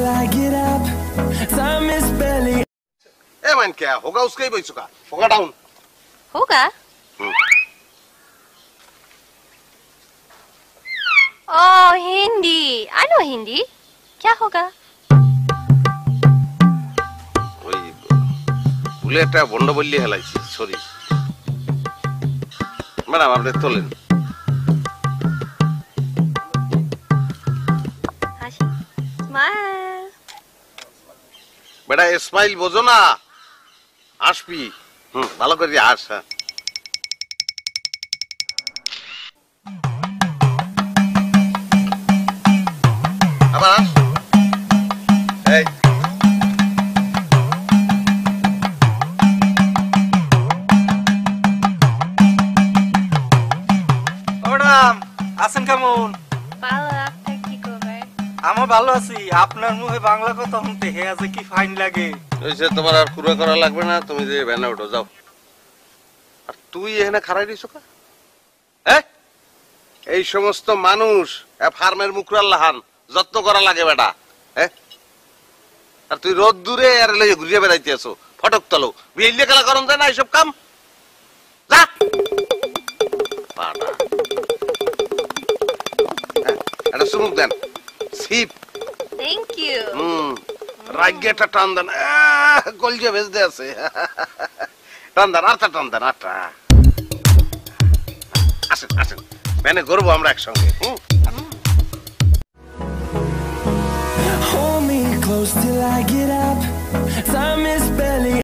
till I get up. Time is barely. ए मन क्या होगा उसका ही बैठ चुका होगा डाउन होगा oh Hindi I no Hindi क्या होगा ওই বুলেটটা বন্ধ বললি হেলাইছি সরি ম্যাডাম আপনি তোলেন স্মাইল বেটা স্মাইল বোঝো না আসবি ভালো করে আস আবার আস এই ম্যাডাম আছেন কেমন ভালো আপনার কি খবর আমার ভালো আছি আপনার মুখে বাংলা কথা শুনতে হে আছে কি ফাইন লাগে ওইসে তোমার আর পুরো করা লাগবে না তুমি যে ভ্যানে উঠো যাও আর তুই এখানে খাড়াই দিছ কা এই সমস্ত মানুষ ফার্মের মুখরাল লাহান যত্ন করা লাগে বেটা আর তুই রোদ দূরে আর লইয়ে ঘুরিয়ে বেড়াইতে আছো ফটক তলো বিয়ে খেলা করন যায় না এইসব কাম যা পাটা এটা সুমুক দেন সিপ থ্যাংক ইউ রাজ্যটা টান দেন কলজে ভেজতে আছে টান দেন আটটা টান দেন আটটা আসেন আসেন ভ্যানে ঘুরবো আমরা একসঙ্গে Hold me close till I get up. Time is barely.